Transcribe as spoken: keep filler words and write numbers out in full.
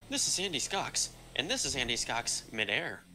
This is Andy Scocks, and this is Andy Scocks Midair.